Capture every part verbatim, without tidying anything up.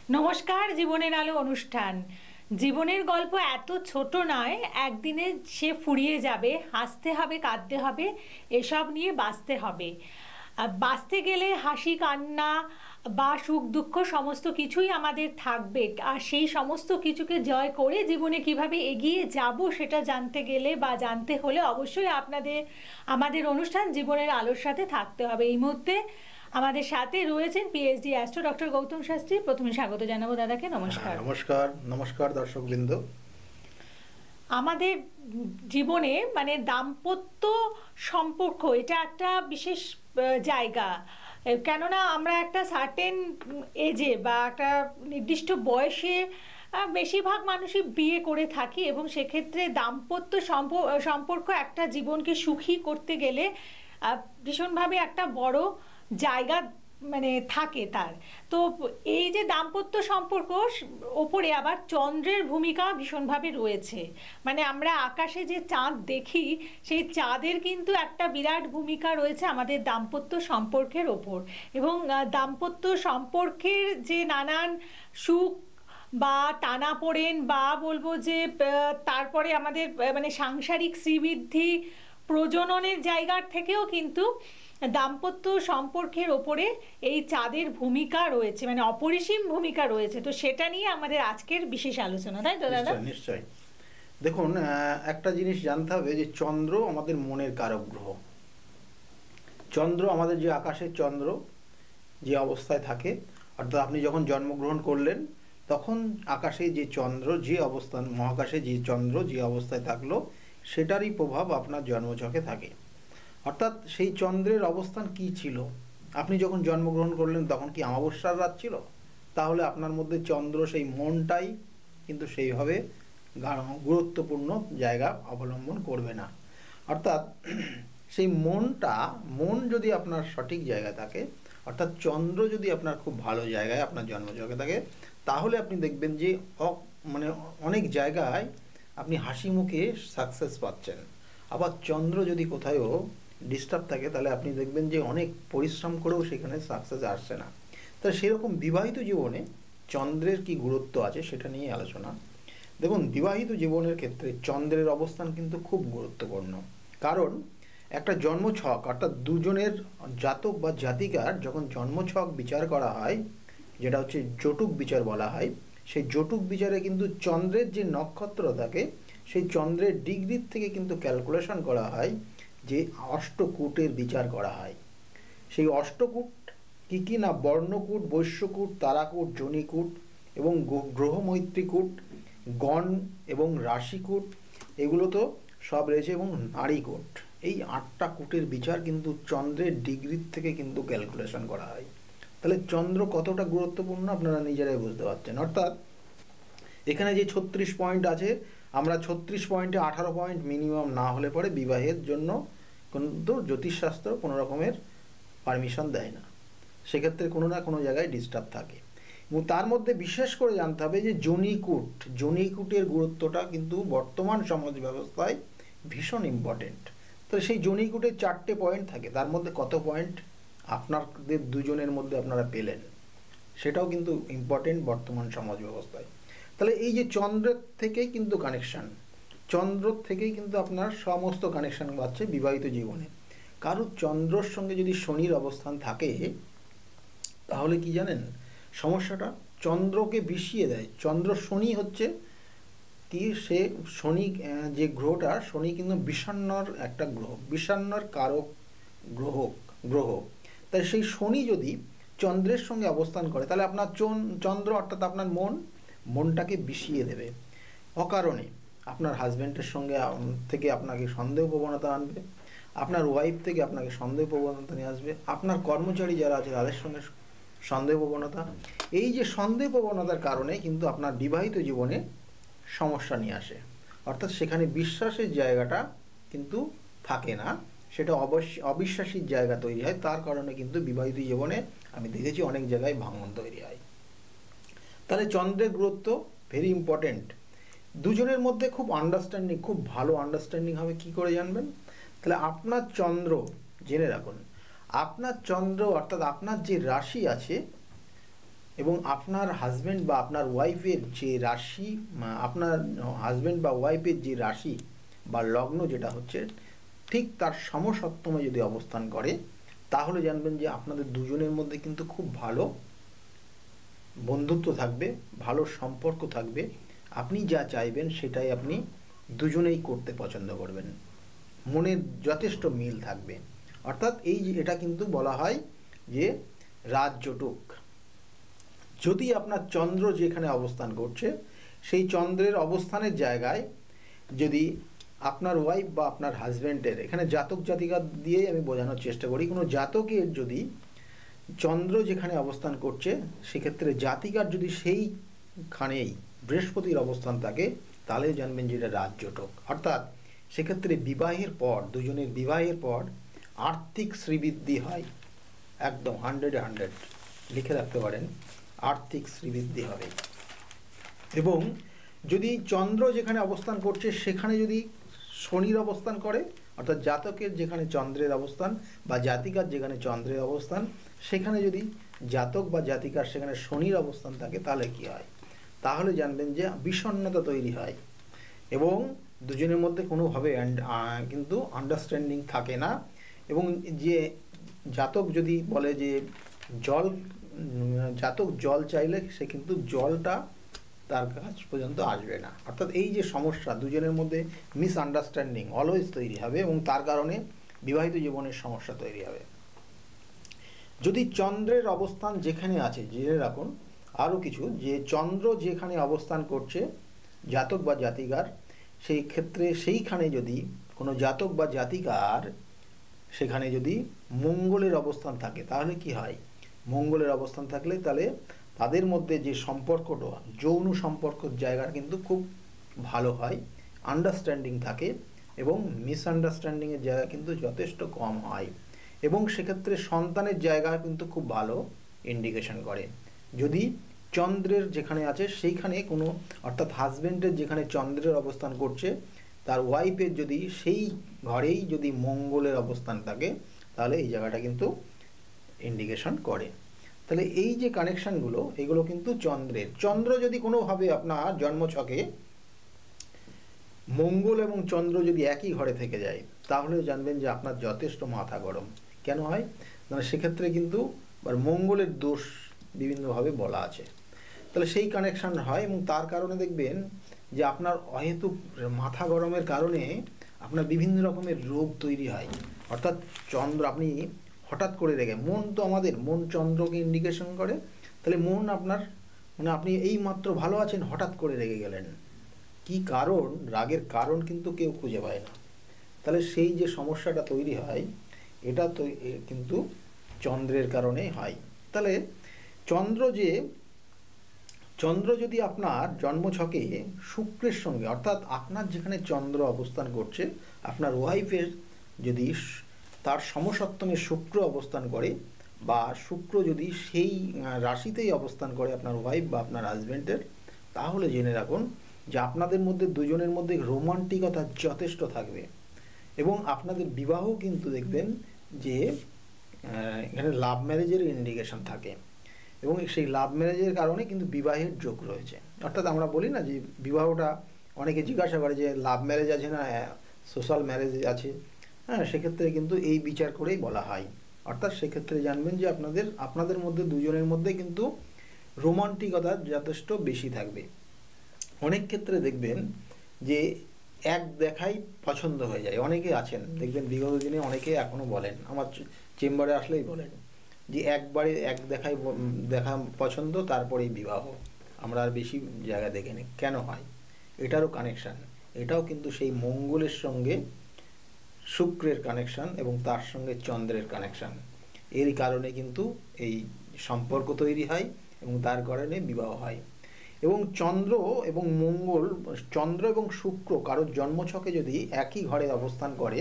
নমস্কার, জীবনের আলো অনুষ্ঠান। জীবনের গল্প এত ছোট নয়, একদিনে সে ফুরিয়ে যাবে। হাসতে হবে, কাঁদতে হবে, এসব নিয়ে বাঁচতে হবে। বাঁচতে গেলে হাসি, কান্না বা সুখ দুঃখ সমস্ত কিছুই আমাদের থাকবে। আর সেই সমস্ত কিছুকে জয় করে জীবনে কিভাবে এগিয়ে যাব সেটা জানতে গেলে বা জানতে হলে অবশ্যই আপনাদের আমাদের অনুষ্ঠান জীবনের আলোর সাথে থাকতে হবে। এই মুহূর্তে আমাদের সাথে রয়েছেন PhD astro doctor Gautam Shastri. প্রথমে স্বাগত জানাবো দাদাকে। নমস্কার। নমস্কার নমস্কার দর্শকবৃন্দ। আমাদের জীবনে মানে দাম্পত্য সম্পর্ক এটা একটা বিশেষ জায়গা, কেননা আমরা একটা সার্টেন এজে বা একটা নির্দিষ্ট বয়সে বেশিরভাগ মানুষই বিয়ে করে থাকি, এবং সেক্ষেত্রে দাম্পত্য সম্পর্ক একটা জীবনকে সুখী করতে গেলে ভীষণভাবে একটা বড় জায়গা মানে থাকে তার। তো এই যে দাম্পত্য সম্পর্ক ওপরে আবার চন্দ্রের ভূমিকা ভীষণভাবে রয়েছে। মানে আমরা আকাশে যে চাঁদ দেখি সেই চাঁদের কিন্তু একটা বিরাট ভূমিকা রয়েছে আমাদের দাম্পত্য সম্পর্কের ওপর। এবং দাম্পত্য সম্পর্কের যে নানান সুখ বা টানাপোড়েন বা বলবো যে তারপরে আমাদের মানে সাংসারিক শ্রীবৃদ্ধি, প্রজননের জায়গার থেকেও কিন্তু দাম্পত্য সম্পর্কের ওপরে এই চাঁদের ভূমিকা রয়েছে, মানে অপরিসীম ভূমিকা রয়েছে। তো সেটা নিয়ে আমাদের আজকের বিশেষ আলোচনা, তাই তো দাদা? নিশ্চয়ই। দেখুন, একটা জিনিস জানতে হবে যে চন্দ্র আমাদের মনের কারক গ্রহ। চন্দ্র আমাদের যে আকাশের চন্দ্র যে অবস্থায় থাকে, অর্থাৎ আপনি যখন জন্মগ্রহণ করলেন তখন আকাশে যে চন্দ্র যে অবস্থান, মহাকাশে যে চন্দ্র যে অবস্থায় থাকলো সেটারই প্রভাব আপনার জন্মছকে থাকে। অর্থাৎ সেই চন্দ্রের অবস্থান কি ছিল, আপনি যখন জন্মগ্রহণ করলেন তখন কি অমাবস্যার রাত ছিল, তাহলে আপনার মধ্যে চন্দ্র সেই মনটাই কিন্তু সেইভাবে গুরুত্বপূর্ণ জায়গা অবলম্বন করবে না। অর্থাৎ সেই মনটা মন যদি আপনার সঠিক জায়গায় থাকে, অর্থাৎ চন্দ্র যদি আপনার খুব ভালো জায়গায় আপনার জন্মছকে থাকে, তাহলে আপনি দেখবেন যে মানে অনেক জায়গায় আপনি হাসি মুখে সাকসেস পাচ্ছেন। আবার চন্দ্র যদি কোথাও ডিস্টার্ব থাকে তাহলে আপনি দেখবেন যে অনেক পরিশ্রম করেও সেখানে সাকসেস আসছে না। তাহলে সেরকম বিবাহিত জীবনে চন্দ্রের কি গুরুত্ব আছে সেটা নিয়ে আলোচনা। দেখুন, বিবাহিত জীবনের ক্ষেত্রে চন্দ্রের অবস্থান কিন্তু খুব গুরুত্বপূর্ণ। কারণ একটা জন্মছক, অর্থাৎ দুজনের জাতক বা জাতিকার যখন জন্মছক বিচার করা হয়, যেটা হচ্ছে জটুক বিচার বলা হয়, সেই জটুক বিচারে কিন্তু চন্দ্রের যে নক্ষত্র থাকে সেই চন্দ্রের ডিগ্রির থেকে কিন্তু ক্যালকুলেশন করা হয়, যে অষ্টকূটের বিচার করা হয়। সেই অষ্টকূট কি কি না, বর্ণকূট, বৈশ্যকূট, তারাকূট, জনিকূট এবং গ্রহমৈত্রীকূট, গণ এবং রাশিকূট, এগুলো তো সব রয়েছে, এবং নারীকূট। এই আটটা কূটের বিচার কিন্তু চন্দ্রের ডিগ্রির থেকে কিন্তু ক্যালকুলেশন করা হয়। তাহলে চন্দ্র কতটা গুরুত্বপূর্ণ আপনারা নিজেরাই বুঝতে পারছেন। অর্থাৎ এখানে যে ছত্রিশ পয়েন্ট আছে, আমরা ছত্রিশ পয়েন্টে আঠারো পয়েন্ট মিনিমাম না হলে পরে বিবাহের জন্য কিন্তু জ্যোতিষশাস্ত্র কোনো রকমের পারমিশন দেয় না। সেক্ষেত্রে কোনো না কোনো জায়গায় ডিস্টার্ব থাকে। এবং তার মধ্যে বিশেষ করে জানতে হবে যে জনিকূট, জনিকূটের গুরুত্বটা কিন্তু বর্তমান সমাজ ব্যবস্থায় ভীষণ ইম্পর্টেন্ট। তো সেই জনিকূটের চারটে পয়েন্ট থাকে, তার মধ্যে কত পয়েন্ট আপনাদের দুজনের মধ্যে আপনারা পেলেন সেটাও কিন্তু ইম্পর্টেন্ট বর্তমান সমাজ ব্যবস্থায়। তাহলে এই যে চন্দ্রের থেকেই কিন্তু কানেকশান, চন্দ্র থেকেই কিন্তু আপনার সমস্ত কানেকশান পাচ্ছে বিবাহিত জীবনে। কারণ চন্দ্রর সঙ্গে যদি শনির অবস্থান থাকে তাহলে কি জানেন সমস্যাটা, চন্দ্রকে বিষিয়ে দেয়। চন্দ্র শনি হচ্ছে কি, সে শনি যে গ্রহটা, শনি কিন্তু বিষান্নর একটা গ্রহ, বিষান্নর কারক গ্রহ গ্রহ তাই সেই শনি যদি চন্দ্রের সঙ্গে অবস্থান করে তাহলে আপনার চন্দ্র অর্থাৎ আপনার মন মনটাকে বিষিয়ে দেবে। অকারণে আপনার হাজব্যান্ডের সঙ্গে থেকে আপনাকে সন্দেহ প্রবণতা আনবে, আপনার ওয়াইফ থেকে আপনাকে সন্দেহ প্রবণতা নিয়ে আসবে, আপনার কর্মচারী যারা আছে তাদের সঙ্গে সন্দেহ প্রবণতা। এই যে সন্দেহ প্রবণতার কারণে কিন্তু আপনার বিবাহিত জীবনে সমস্যা নিয়ে আসে। অর্থাৎ সেখানে বিশ্বাসের জায়গাটা কিন্তু থাকে না, সেটা অবশ্য অবিশ্বাসীর জায়গা তৈরি হয়। তার কারণে কিন্তু বিবাহিত জীবনে আমি দেখেছি অনেক জায়গায় ভাঙন তৈরি হয়। তাহলে চন্দ্রের গুরুত্ব ভেরি ইম্পর্টেন্ট। দুজনের মধ্যে খুব আন্ডারস্ট্যান্ডিং, খুব ভালো আন্ডারস্ট্যান্ডিং হবে কি করে জানবেন? তাহলে আপনার চন্দ্র, জেনে রাখুন আপনার চন্দ্র অর্থাৎ আপনার যে রাশি আছে এবং আপনার হাজব্যান্ড বা আপনার ওয়াইফের যে রাশি, আপনার হাজব্যান্ড বা ওয়াইফের যে রাশি বা লগ্ন যেটা হচ্ছে ঠিক তার সমসপ্তমে যদি অবস্থান করে, তাহলে জানবেন যে আপনাদের দুজনের মধ্যে কিন্তু খুব ভালো বন্ধুত্ব থাকবে, ভালো সম্পর্ক থাকবে। আপনি যা চাইবেন সেটাই আপনি দুজনেই করতে পছন্দ করবেন, মনের যথেষ্ট মিল থাকবে। অর্থাৎ এই যে এটা কিন্তু বলা হয় যে রাজযোটক। যদি আপনার চন্দ্র যেখানে অবস্থান করছে সেই চন্দ্রের অবস্থানের জায়গায় যদি আপনার ওয়াইফ বা আপনার হাজব্যান্ডের, এখানে জাতক জাতিকা দিয়ে আমি বোঝানোর চেষ্টা করি, কোনো জাতকের যদি চন্দ্র যেখানে অবস্থান করছে সেক্ষেত্রে জাতিকার যদি সেইখানেই বৃহস্পতির অবস্থান থাকে, তাহলে জানবেন যে এটা রাজযোটক। অর্থাৎ সেক্ষেত্রে বিবাহের পর, দুজনের বিবাহের পর আর্থিক শ্রীবৃদ্ধি হয়, একদম হান্ড্রেডে হান্ড্রেড লিখে রাখতে পারেন, আর্থিক শ্রীবৃদ্ধি হবে। এবং যদি চন্দ্র যেখানে অবস্থান করছে সেখানে যদি শনির অবস্থান করে, অর্থাৎ জাতকের যেখানে চন্দ্রের অবস্থান বা জাতিকার যেখানে চন্দ্রের অবস্থান, সেখানে যদি জাতক বা জাতিকার সেখানে শনির অবস্থান থাকে, তাহলে কি হয়? তাহলে জানবেন যে বিষণ্ণতা তৈরি হয় এবং দুজনের মধ্যে কোনোভাবে কিন্তু আন্ডারস্ট্যান্ডিং থাকে না। এবং যে জাতক যদি বলে যে জল, জাতক জল চাইলে সে কিন্তু জলটা তার কাছ পর্যন্ত আসবে না। অর্থাৎ এই যে সমস্যা, দুজনের মধ্যে মিসআন্ডারস্ট্যান্ডিং অলওয়েজ তৈরি হবে এবং তার কারণে বিবাহিত জীবনের সমস্যা তৈরি হবে। যদি চন্দ্রের অবস্থান যেখানে আছে, জেনে রাখুন আরও কিছু, যে চন্দ্র যেখানে অবস্থান করছে জাতক বা জাতিকার, সেই ক্ষেত্রে সেইখানে যদি কোনো জাতক বা জাতিকার সেখানে যদি মঙ্গলের অবস্থান থাকে, তাহলে কি হয়? মঙ্গলের অবস্থান থাকলে তাহলে তাদের মধ্যে যে সম্পর্কটা, যৌন সম্পর্কের জায়গা কিন্তু খুব ভালো হয়, আন্ডারস্ট্যান্ডিং থাকে এবং মিসআন্ডারস্ট্যান্ডিংয়ের জায়গা কিন্তু যথেষ্ট কম হয়। এবং সেক্ষেত্রে সন্তানের জায়গা কিন্তু খুব ভালো ইন্ডিকেশন করে। যদি চন্দ্রের যেখানে আছে সেইখানে কোনো, অর্থাৎ হাজব্যান্ডের যেখানে চন্দ্রের অবস্থান করছে, তার ওয়াইফের যদি সেই ঘরেই যদি মঙ্গলের অবস্থান থাকে, তাহলে এই জায়গাটা কিন্তু ইন্ডিকেশন করে। তাহলে এই যে কানেকশনগুলো, এগুলো কিন্তু চন্দ্রের। চন্দ্র যদি কোনোভাবে আপনার জন্মছকে মঙ্গল এবং চন্দ্র যদি একই ঘরে থেকে যায়, তাহলে জানবেন যে আপনার যথেষ্ট মাথা গরম। কেন হয়? মানে সেক্ষেত্রে কিন্তু মঙ্গলের দোষ বিভিন্নভাবে বলা আছে, তাহলে সেই কানেকশন হয় এবং তার কারণে দেখবেন যে আপনার অহেতুক মাথা গরমের কারণে আপনার বিভিন্ন রকমের রোগ তৈরি হয়। অর্থাৎ চন্দ্র আপনি হঠাৎ করে রেগে, মন তো আমাদের মন চন্দ্রকে ইন্ডিকেশন করে, তাহলে মন আপনার মানে আপনি এই মাত্র ভালো আছেন, হঠাৎ করে রেগে গেলেন, কি কারণ? রাগের কারণ কিন্তু কেউ খুঁজে পায় না। তাহলে সেই যে সমস্যাটা তৈরি হয়, এটা তো কিন্তু চন্দ্রের কারণেই হয়। তাহলে চন্দ্র যে চন্দ্র যদি আপনার জন্মছকে শুক্রের সঙ্গে, অর্থাৎ আপনার যেখানে চন্দ্র অবস্থান করছে, আপনার ওয়াইফের যদি তার সমসপ্তমে শুক্র অবস্থান করে, বা শুক্র যদি সেই রাশিতেই অবস্থান করে আপনার ওয়াইফ বা আপনার হাজব্যান্ডের, তাহলে জেনে রাখুন যে আপনাদের মধ্যে দুজনের মধ্যে রোমান্টিকতা যথেষ্ট থাকবে এবং আপনাদের বিবাহ কিন্তু দেখবেন যে এখানে লাভ ম্যারেজের ইন্ডিকেশন থাকে এবং সেই লাভ ম্যারেজের কারণে কিন্তু বিবাহের যোগ রয়েছে। অর্থাৎ আমরা বলি না যে বিবাহটা, অনেকে জিজ্ঞাসা করে যে লাভ ম্যারেজ আছে না সোশ্যাল ম্যারেজ আছে, হ্যাঁ, সেক্ষেত্রে কিন্তু এই বিচার করেই বলা হয়। অর্থাৎ সেক্ষেত্রে জানবেন যে আপনাদের আপনাদের মধ্যে দুজনের মধ্যে কিন্তু রোমান্টিকতা যথেষ্ট বেশি থাকবে। অনেক ক্ষেত্রে দেখবেন যে এক দেখাই পছন্দ হয়ে যায়, অনেকে আছেন দেখবেন বিগত দিনে অনেকে এখনো বলেন, আমার চেম্বারে আসলেই বলেন যে একবারে এক দেখাই দেখা পছন্দ, তারপরেই বিবাহ, আমরা আর বেশি জায়গা দেখিনি। কেন হয়? এটারও কানেকশান, এটাও কিন্তু সেই মঙ্গলের সঙ্গে শুক্রের কানেকশান এবং তার সঙ্গে চন্দ্রের কানেকশান, এর কারণে কিন্তু এই সম্পর্ক তৈরি হয় এবং তার কারণে বিবাহ হয়। এবং চন্দ্র এবং মঙ্গল, চন্দ্র এবং শুক্র কারোর জন্মছকে যদি একই ঘরে অবস্থান করে,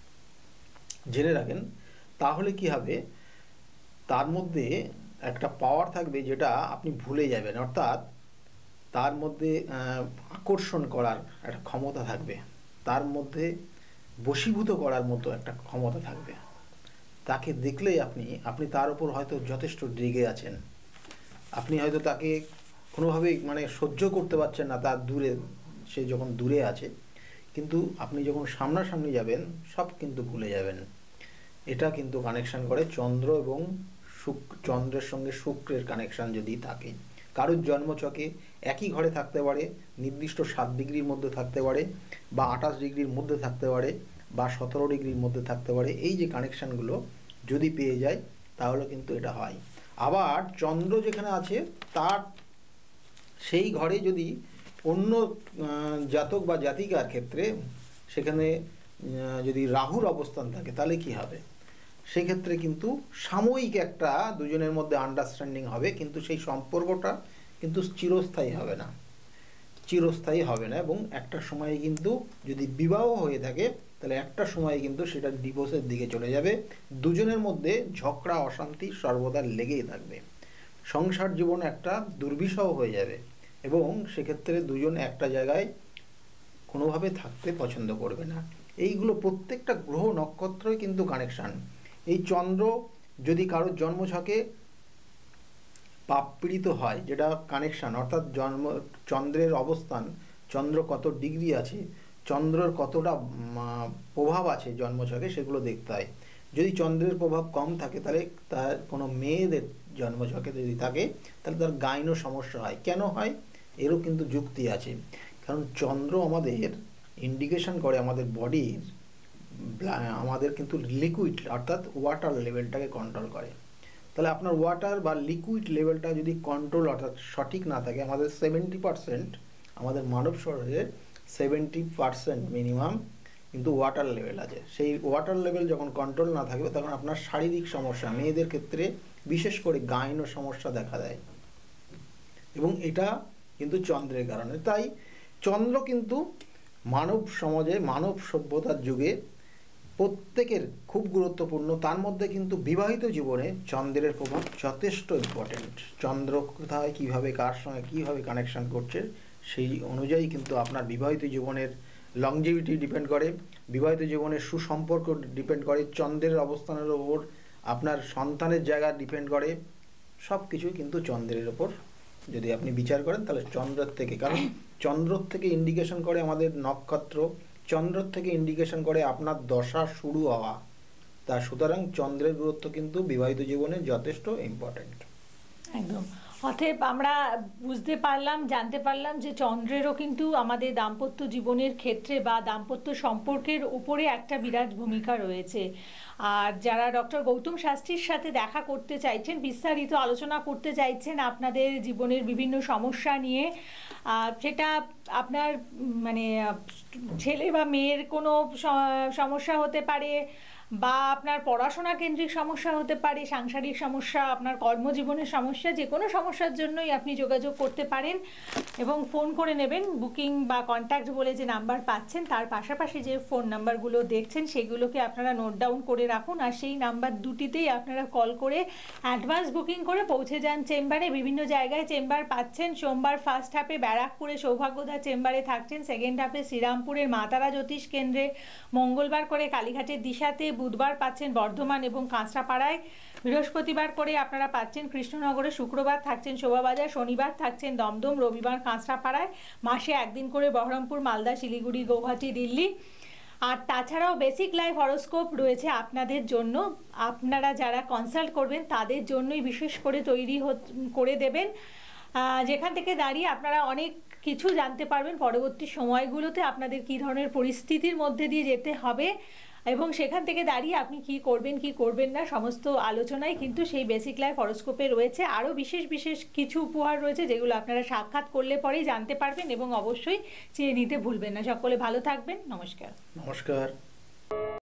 জেনে রাখেন তাহলে কি হবে, তার মধ্যে একটা পাওয়ার থাকবে যেটা আপনি ভুলে যাবেন। অর্থাৎ তার মধ্যে আকর্ষণ করার একটা ক্ষমতা থাকবে, তার মধ্যে বশীভূত করার মতো একটা ক্ষমতা থাকবে। তাকে দেখলেই আপনি আপনি তার উপর হয়তো যথেষ্ট রেগে আছেন, আপনি হয়তো তাকে কোনোভাবেই মানে সহ্য করতে পারছেন না, তার দূরে, সে যখন দূরে আছে, কিন্তু আপনি যখন সামনাসামনি যাবেন সব কিন্তু ভুলে যাবেন। এটা কিন্তু কানেকশন করে চন্দ্র এবং শুক্র, চন্দ্রের সঙ্গে শুক্রের কানেকশন যদি থাকে। কারোর জন্মছকে একই ঘরে থাকতে পারে, নির্দিষ্ট সাত ডিগ্রির মধ্যে থাকতে পারে, বা আঠাশ ডিগ্রির মধ্যে থাকতে পারে, বা সতেরো ডিগ্রির মধ্যে থাকতে পারে। এই যে কানেকশানগুলো যদি পেয়ে যায় তাহলে কিন্তু এটা হয়। আবার চন্দ্র যেখানে আছে তার সেই ঘরে যদি অন্য জাতক বা জাতিকার ক্ষেত্রে সেখানে যদি রাহুর অবস্থান থাকে তাহলে কি হবে? সেক্ষেত্রে কিন্তু সাময়িক একটা দুজনের মধ্যে আন্ডারস্ট্যান্ডিং হবে, কিন্তু সেই সম্পর্কটা কিন্তু চিরস্থায়ী হবে না, চিরস্থায়ী হবে না। এবং একটা সময়ে কিন্তু যদি বিবাহ হয়ে থাকে তাহলে একটা সময়ে কিন্তু সেটা ডিভোর্সের দিকে চলে যাবে। দুজনের মধ্যে ঝগড়া অশান্তি সর্বদা লেগেই থাকবে, সংসার জীবন একটা দুর্বিষহ হয়ে যাবে, এবং সেক্ষেত্রে দুজন একটা জায়গায় কোনোভাবে থাকতে পছন্দ করবে না। এইগুলো প্রত্যেকটা গ্রহ নক্ষত্রই কিন্তু কানেকশান। এই চন্দ্র যদি কারোর জন্মছকে পাপপীড়িত হয়, যেটা কানেকশান, অর্থাৎ জন্ম চন্দ্রের অবস্থান, চন্দ্র কত ডিগ্রি আছে, চন্দ্রের কতটা প্রভাব আছে জন্মছকে, সেগুলো দেখতে হয়। যদি চন্দ্রের প্রভাব কম থাকে তাহলে তার কোনো মেয়েদের জন্মছকে যদি থাকে তাহলে তার গাইনো সমস্যা হয়। কেন হয়? এরও কিন্তু যুক্তি আছে। কারণ চন্দ্র আমাদের ইন্ডিকেশন করে আমাদের বডির, আমাদের কিন্তু লিকুইড অর্থাৎ ওয়াটার লেভেলটাকে কন্ট্রোল করে। তাহলে আপনার ওয়াটার বা লিকুইড লেভেলটা যদি কন্ট্রোল অর্থাৎ সঠিক না থাকে, আমাদের সেভেন্টি পারসেন্ট আমাদের মানব শরীরের সেভেন্টি পারসেন্ট মিনিমাম কিন্তু ওয়াটার লেভেল আছে। সেই ওয়াটার লেভেল যখন কন্ট্রোল না থাকবে তখন আপনার শারীরিক সমস্যা, মেয়েদের ক্ষেত্রে বিশেষ করে গাইনো সমস্যা দেখা দেয়, এবং এটা কিন্তু চন্দ্রের কারণে। তাই চন্দ্র কিন্তু মানব সমাজে, মানব সভ্যতার যুগে প্রত্যেকের খুব গুরুত্বপূর্ণ। তার মধ্যে কিন্তু বিবাহিত জীবনে চন্দ্রের প্রভাব যথেষ্ট ইম্পর্টেন্ট। চন্দ্র কোথায়, কীভাবে, কার সঙ্গে কীভাবে কানেকশান করছে, সেই অনুযায়ী কিন্তু আপনার বিবাহিত জীবনের লংজিভিটি ডিপেন্ড করে, বিবাহিত জীবনের সুসম্পর্ক ডিপেন্ড করে, চন্দ্রের অবস্থানের ওপর আপনার সন্তানের জায়গা ডিপেন্ড করে। সব কিছুই কিন্তু চন্দ্রের ওপর যদি আপনি বিচার করেন তাহলে চন্দ্রের থেকে, কারণ চন্দ্র থেকে ইন্ডিকেশন করে আমাদের নক্ষত্র, চন্দ্র থেকে ইন্ডিকেশন করে আপনার দশা শুরু হওয়া। তা সুতরাং চন্দ্রের গুরুত্ব কিন্তু বিবাহিত জীবনে যথেষ্ট ইম্পর্টেন্ট। একদম। অতএব আমরা বুঝতে পারলাম, জানতে পারলাম যে চন্দ্রেরও কিন্তু আমাদের দাম্পত্য জীবনের ক্ষেত্রে বা দাম্পত্য সম্পর্কের উপরে একটা বিরাট ভূমিকা রয়েছে। আর যারা ডক্টর গৌতম শাস্ত্রীর সাথে দেখা করতে চাইছেন, বিস্তারিত আলোচনা করতে চাইছেন আপনাদের জীবনের বিভিন্ন সমস্যা নিয়ে, সেটা আপনার মানে ছেলে বা মেয়ের কোনো সমস্যা হতে পারে, বা আপনার পড়াশোনা কেন্দ্রিক সমস্যা হতে পারে, সাংসারিক সমস্যা, আপনার কর্মজীবনের সমস্যা, যে কোনো সমস্যার জন্যই আপনি যোগাযোগ করতে পারেন এবং ফোন করে নেবেন। বুকিং বা কন্ট্যাক্ট বলে যে নাম্বার পাচ্ছেন, তার পাশাপাশি যে ফোন নাম্বারগুলো দেখছেন সেগুলোকে আপনারা নোট ডাউন করে রাখুন, আর সেই নাম্বার দুটিতেই আপনারা কল করে অ্যাডভান্স বুকিং করে পৌঁছে যান চেম্বারে। বিভিন্ন জায়গায় চেম্বার পাচ্ছেন। সোমবার ফার্স্ট হাফে ব্যারাকপুরে সৌভাগ্যদা চেম্বারে থাকছেন, সেকেন্ড হাফে শ্রীরামপুরের মাতারা জ্যোতিষ কেন্দ্রে, মঙ্গলবার করে কালীঘাটের দিশাতে, বুধবার পাচ্ছেন বর্ধমান এবং কাঁচরাপাড়ায়, বৃহস্পতিবার করে আপনারা পাচ্ছেন কৃষ্ণনগরে, শুক্রবার থাকছেন শোভাবাজার, শনিবার থাকছেন দমদম, রবিবার কাঁচরাপাড়ায়, মাসে একদিন করে বহরমপুর, মালদা, শিলিগুড়ি, গৌহাটি, দিল্লি। আর তাছাড়াও বেসিক লাইফ হরোস্কোপ রয়েছে আপনাদের জন্য, আপনারা যারা কনসাল্ট করবেন তাদের জন্যই বিশেষ করে তৈরি করে দেবেন, যেখান থেকে দাঁড়িয়ে আপনারা অনেক কিছু জানতে পারবেন পরবর্তী সময়গুলোতে আপনাদের কী ধরনের পরিস্থিতির মধ্যে দিয়ে যেতে হবে, এবং সেখান থেকে দাঁড়িয়ে আপনি কি করবেন কি করবেন না সমস্ত আলোচনাই কিন্তু সেই বেসিক লাইফ হরোস্কোপে রয়েছে। আরও বিশেষ বিশেষ কিছু উপহার রয়েছে যেগুলো আপনারা সাক্ষাৎ করলে পরেই জানতে পারবেন, এবং অবশ্যই চেয়ে নিতে ভুলবেন না। সকলে ভালো থাকবেন। নমস্কার। নমস্কার।